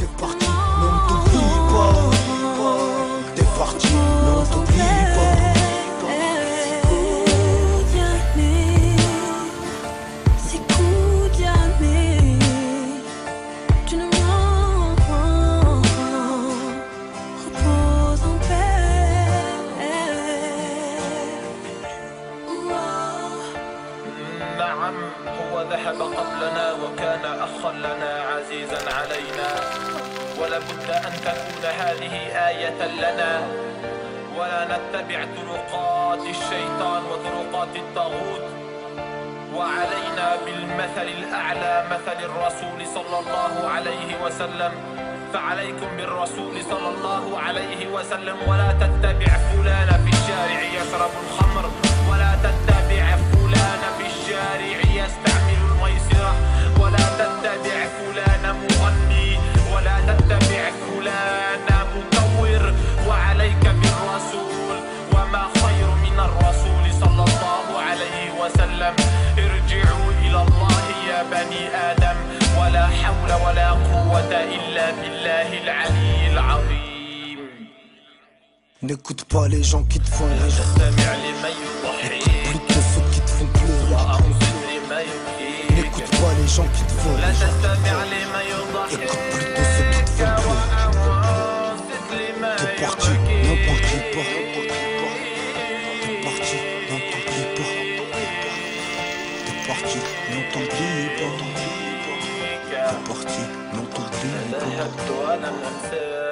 T'es parti, mais on t'oublie pas. T'es parti, mais on t'oublie pas. نعم هو ذهب قبلنا وكان أخا لنا عزيزا علينا، ولابد أن تكون هذه آية لنا، ولا نتبع طرقات الشيطان وطرقات الطاغوت، وعلينا بالمثل الأعلى مثل الرسول صلى الله عليه وسلم. فعليكم بالرسول صلى الله عليه وسلم، ولا تتبع فلان في الشارع يشرب الخمر، ولا تتبع فلان في الشارع يستعمل الميسرة، ولا تتبع فلان مغني، ولا تتبع فلان مكور، وعليك بالرسول. وما خير من الرسول صلى الله عليه وسلم. ارجعوا إلى الله يا بني آدم، ولا حول ولا قوة إلا بالله العلي العظيم. N'écoute pas les gens qui te font rire. Écoute plutôt ceux qui te font pleurer. N'écoute pas les gens qui te font rire. Écoute plutôt ceux qui te font pleurer. T'es parti, n'en t'oublie pas. T'es parti, n'en t'oublie pas. T'es parti, n'en t'oublie pas. T'es parti, n'en t'oublie pas.